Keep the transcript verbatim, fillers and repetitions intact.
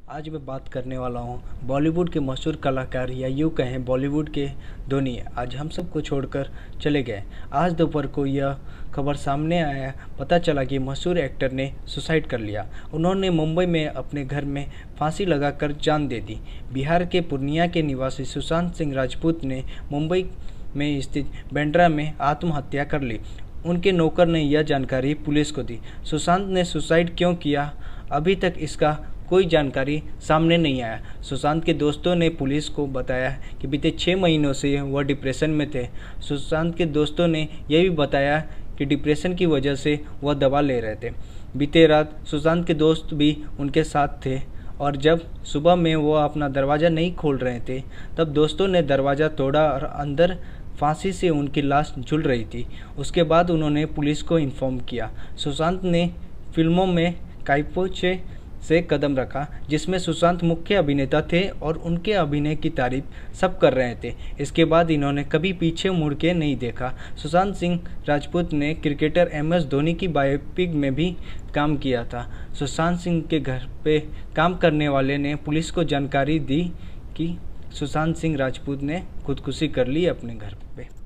आज मैं बात करने वाला हूँ बॉलीवुड के मशहूर कलाकार या यूँ कहें बॉलीवुड के धोनी आज हम सबको छोड़कर चले गए। आज दोपहर को यह खबर सामने आया, पता चला कि मशहूर एक्टर ने सुसाइड कर लिया। उन्होंने मुंबई में अपने घर में फांसी लगाकर जान दे दी। बिहार के पूर्णिया के निवासी सुशांत सिंह राजपूत ने मुंबई में स्थित बांद्रा में आत्महत्या कर ली। उनके नौकर ने यह जानकारी पुलिस को दी। सुशांत ने सुसाइड क्यों किया, अभी तक इसका कोई जानकारी सामने नहीं आया। सुशांत के दोस्तों ने पुलिस को बताया कि बीते छः महीनों से वह डिप्रेशन में थे। सुशांत के दोस्तों ने यह भी बताया कि डिप्रेशन की वजह से वह दवा ले रहे थे। बीते रात सुशांत के दोस्त भी उनके साथ थे और जब सुबह में वो अपना दरवाज़ा नहीं खोल रहे थे तब दोस्तों ने दरवाज़ा तोड़ा और अंदर फांसी से उनकी लाश झूल रही थी। उसके बाद उन्होंने पुलिस को इन्फॉर्म किया। सुशांत ने फिल्मों में काइपोचे से कदम रखा, जिसमें सुशांत मुख्य अभिनेता थे और उनके अभिनय की तारीफ सब कर रहे थे। इसके बाद इन्होंने कभी पीछे मुड़ के नहीं देखा। सुशांत सिंह राजपूत ने क्रिकेटर एम एस धोनी की बायोपिक में भी काम किया था। सुशांत सिंह के घर पे काम करने वाले ने पुलिस को जानकारी दी कि सुशांत सिंह राजपूत ने खुदकुशी कर ली अपने घर पे।